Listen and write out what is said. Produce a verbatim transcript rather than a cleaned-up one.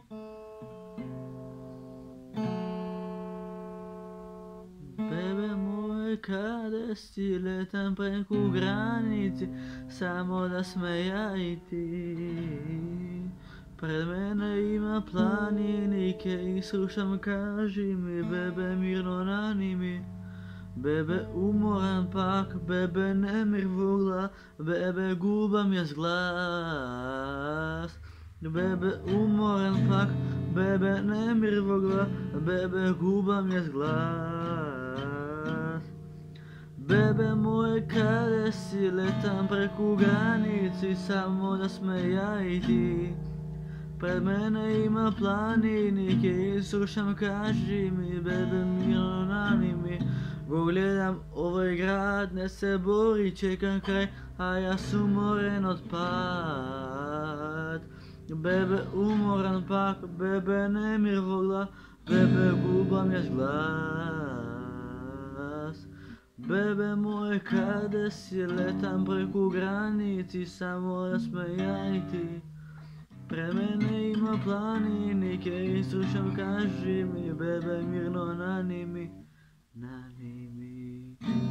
Bebe moj, kada si letam preko granice, samo da smejajti. Pred mene ima planinike i slušam, kaži mi, bebe, mirno nani mi. Bebe, umoran pak, bebe, nemir vugla, bebe, gubam jaz glas. Bebe, umoran pak, bebe, nemir vugla, bebe, gubam jaz glas. Bebe moj, kada si letam preko granici, samo da smejajti. Pred mene ima planinike i slušam, kaži mi, bebe, mirno nani mi. Go gledam ovaj grad, ne se bori, čekam kraj, a ja sam umoren od pad. Bebe, umoran pak, bebe, nemir vogla, bebe, gubam jaz glas. Bebe moj, kada si letam preko granici, samo da smejajti. Pred mene ima planinike i slušam, kaži mi, bebe, mirno nani mi. Nani mi.